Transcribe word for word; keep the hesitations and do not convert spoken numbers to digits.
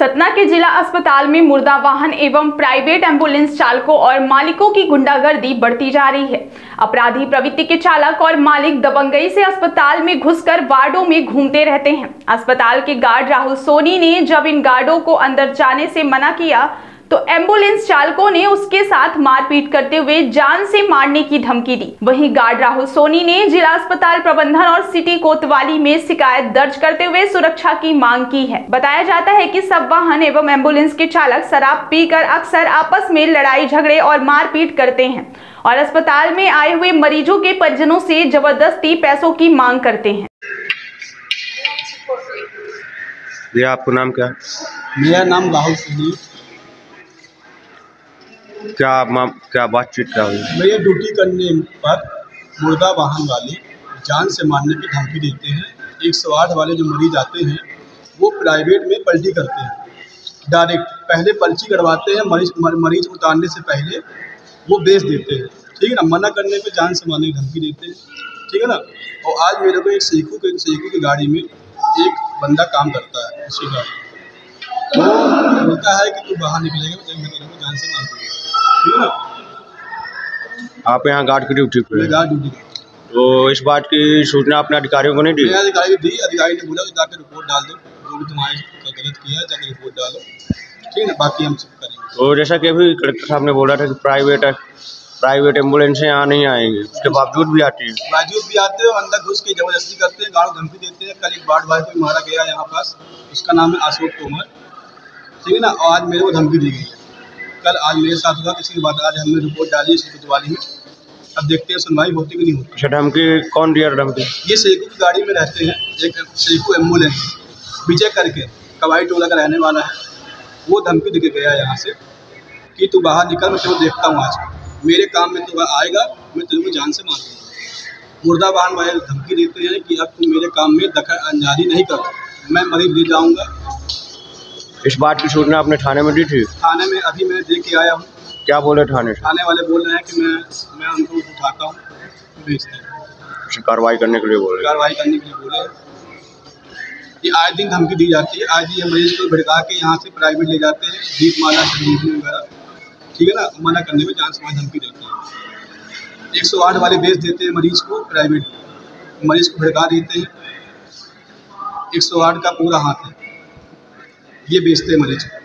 सतना के जिला अस्पताल में मुर्दा वाहन एवं प्राइवेट एम्बुलेंस चालकों और मालिकों की गुंडागर्दी बढ़ती जा रही है। अपराधी प्रवृत्ति के चालक और मालिक दबंगई से अस्पताल में घुसकर वार्डों में घूमते रहते हैं। अस्पताल के गार्ड राहुल सोनी ने जब इन गार्डों को अंदर जाने से मना किया तो एम्बुलेंस चालकों ने उसके साथ मारपीट करते हुए जान से मारने की धमकी दी। वहीं गार्ड राहुल सोनी ने जिला अस्पताल प्रबंधन और सिटी कोतवाली में शिकायत दर्ज करते हुए सुरक्षा की मांग की है। बताया जाता है कि सब वाहन एवं एम्बुलेंस के चालक शराब पीकर अक्सर आपस में लड़ाई झगड़े और मारपीट करते हैं और अस्पताल में आए हुए मरीजों के परिजनों से जबरदस्ती पैसों की मांग करते हैं। ये आपका नाम क्या? मेरा नाम राहुल सोनी। क्या माम क्या बातचीत क्या हुई? भैया ड्यूटी करने पर मुर्दा वाहन वाले जान से मारने की धमकी देते हैं। एक सौ आठ वाले जो मरीज आते हैं वो प्राइवेट में पलटी करते हैं। डायरेक्ट पहले पर्ची करवाते हैं, मरीज मरीज उतारने से पहले वो बेच देते हैं। ठीक है ना, मना करने पे जान से मारने की धमकी देते हैं। ठीक है ना। और आज मेरे को एक सेकू के सेकू की गाड़ी में एक बंदा काम करता है, उसी का तो बोलता है कि तू बाहर निकलेगा तो मैं तेरे को जान से मार दूंगा। ठीक है ना। आप यहाँ गार्ड की ड्यूटी पे? Guard duty. तो इस बात की सूचना अपने अधिकारियों को नहीं दी? अधिकारी दी। अधिकारी ने बोला कि जाकर रिपोर्ट डाल दो, जो भी तुम्हारे गलत किया है जाकर रिपोर्ट डालो। ठीक है ना, बाकी हम सब करेंगे। तो जैसा कि अभी कलेक्टर साहब ने बोला था कि प्राइवेट प्राइवेट एम्बुलेंसें यहाँ नहीं आएंगी, उसके बावजूद भी आती है। बावजूद भी आते हैं, अंदर घुस के जबरदस्ती करते हैं, गाड़ी धमकी देते हैं। कल एक वार्ड भाई को मारा गया यहाँ पास, उसका नाम है अशोक तोमर। ठीक है ना। और आज मेरे को धमकी दी गई है। कल आज मेरे साथ हुआ किसी की बात, आज हमने रिपोर्ट डाली है कोतवाली में। अब देखते हैं सुनवाई होती कि नहीं होती। अच्छा, धमकी कौन दिया धमकी? ये सेकू की गाड़ी में रहते हैं, एक सेकू एम्बुलेंस विजय करके कवाई टोला का रहने वाला है। वो धमकी दे के गया यहाँ से कि तू बाहर निकल, मैं तुझे देखता हूँ, आज मेरे काम में तू आएगा, मैं तुझे को जान से मार दूँगा। मुर्दा वाहन वाले धमकी देते हैं कि अब तुम मेरे काम में दखल अंदाजी नहीं कर, मैं मरीज ले जाऊँगा। इस बात की सूचना आपने थाने में दी थी? थाने में अभी मैं दे के आया हूँ। क्या बोले थाने से? थाने वाले बोल रहे हैं कि मैं मैं उनको उठाता हूँ, भेजते हैं। कार्रवाई करने के लिए बोल रहे? कार्रवाई करने के लिए बोले। ये आए दिन धमकी दी जाती है। आज ये मरीज को भड़का के यहाँ से प्राइवेट ले जाते हैं, दीप माला संजीवनी वगैरह। ठीक है ना। मना करने में जान से मार धमकी देते हैं। एक सौ आठ वाले बेच देते हैं मरीज को प्राइवेट, मरीज को भड़का देते हैं। एक सौ आठ का पूरा हाथ है, ये बेचते हैं मरीज को।